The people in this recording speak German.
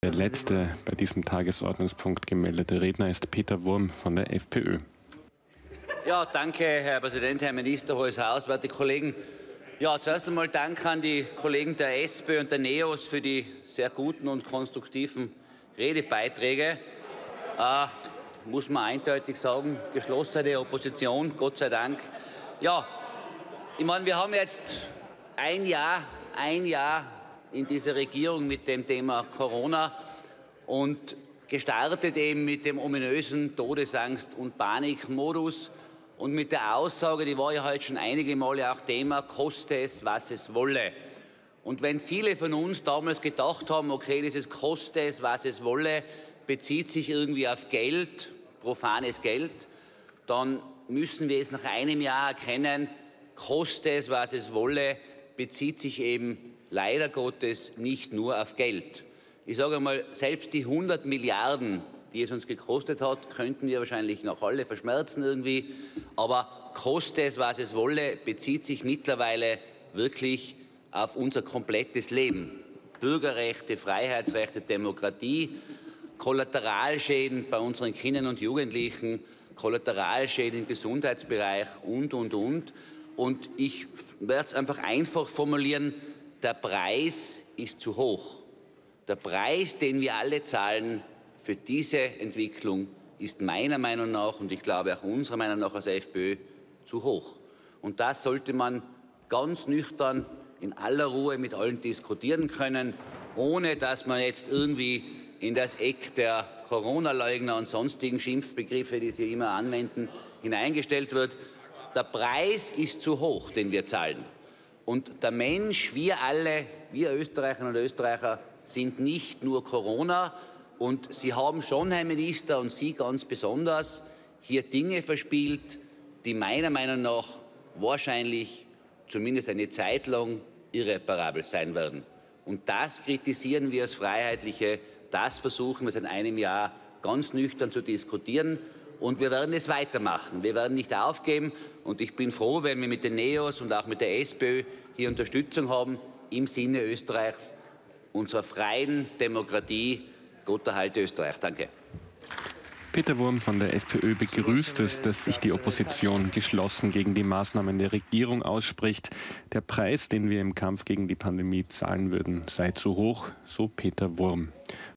Der letzte bei diesem Tagesordnungspunkt gemeldete Redner ist Peter Wurm von der FPÖ. Ja, danke, Herr Präsident, Herr Minister, Hohes Haus, werte Kollegen. Ja, zuerst einmal Dank an die Kollegen der SPÖ und der NEOS für die sehr guten und konstruktiven Redebeiträge. Muss man eindeutig sagen, geschlossene Opposition, Gott sei Dank. Ja, ich meine, wir haben jetzt ein Jahr in dieser Regierung mit dem Thema Corona und gestartet eben mit dem ominösen Todesangst- und Panikmodus und mit der Aussage, die war ja heute schon einige Male auch Thema, koste es, was es wolle. Und wenn viele von uns damals gedacht haben, okay, dieses koste es, was es wolle, bezieht sich irgendwie auf Geld, profanes Geld, dann müssen wir jetzt nach einem Jahr erkennen, koste es, was es wolle, bezieht sich eben leider Gottes nicht nur auf Geld. Ich sage einmal, selbst die 100 Milliarden, die es uns gekostet hat, könnten wir wahrscheinlich noch alle verschmerzen irgendwie. Aber koste es, was es wolle, bezieht sich mittlerweile wirklich auf unser komplettes Leben. Bürgerrechte, Freiheitsrechte, Demokratie, Kollateralschäden bei unseren Kindern und Jugendlichen, Kollateralschäden im Gesundheitsbereich und. Und ich werde es einfach formulieren, der Preis ist zu hoch. Der Preis, den wir alle zahlen für diese Entwicklung, ist meiner Meinung nach und ich glaube auch unserer Meinung nach als FPÖ zu hoch. Und das sollte man ganz nüchtern in aller Ruhe mit allen diskutieren können, ohne dass man jetzt irgendwie in das Eck der Corona-Leugner und sonstigen Schimpfbegriffe, die Sie immer anwenden, hineingestellt wird. Der Preis ist zu hoch, den wir zahlen. Und der Mensch, wir alle, wir Österreicherinnen und Österreicher, sind nicht nur Corona. Und Sie haben schon, Herr Minister, und Sie ganz besonders, hier Dinge verspielt, die meiner Meinung nach wahrscheinlich zumindest eine Zeit lang irreparabel sein werden. Und das kritisieren wir als Freiheitliche, das versuchen wir seit einem Jahr ganz nüchtern zu diskutieren. Und wir werden es weitermachen. Wir werden nicht aufgeben. Und ich bin froh, wenn wir mit den NEOS und auch mit der SPÖ hier Unterstützung haben im Sinne Österreichs, unserer freien Demokratie. Gott erhalte Österreich. Danke. Peter Wurm von der FPÖ begrüßt es, dass sich die Opposition geschlossen gegen die Maßnahmen der Regierung ausspricht. Der Preis, den wir im Kampf gegen die Pandemie zahlen würden, sei zu hoch, so Peter Wurm.